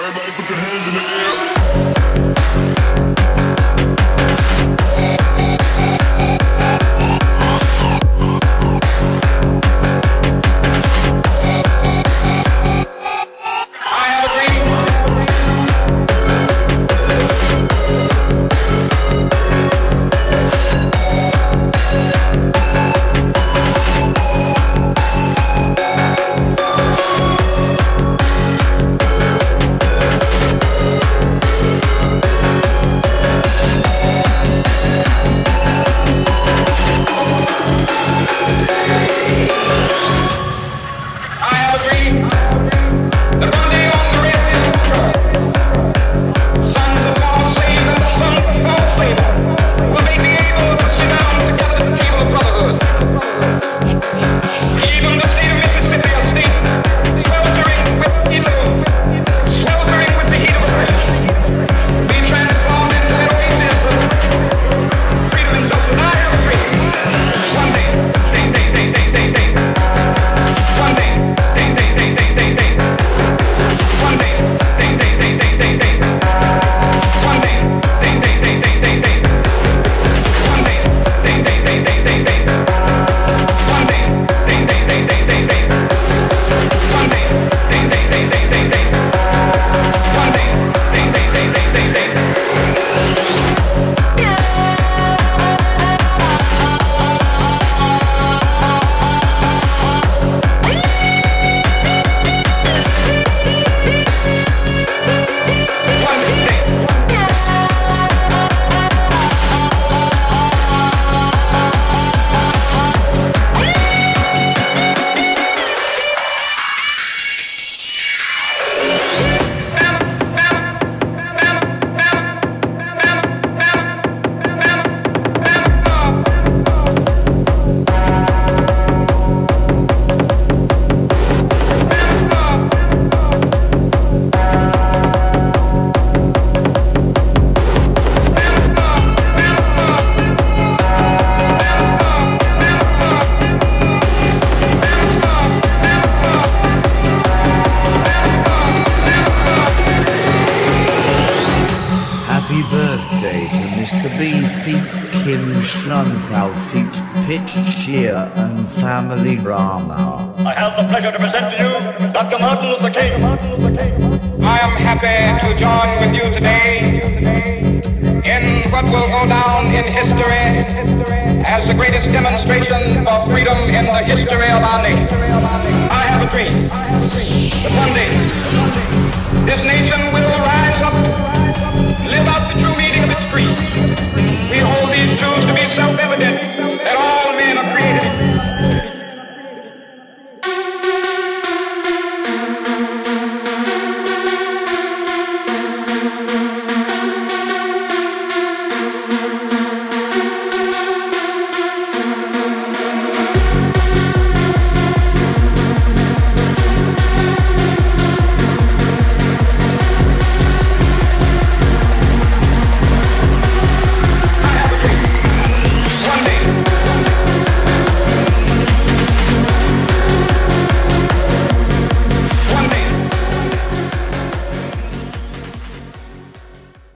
Everybody put your hands in the air. Shear and family drama. I have the pleasure to present to you Dr. Martin Luther King. I am happy to join with you today in what will go down in history as the greatest demonstration for freedom in the history of our nation. I have a dream.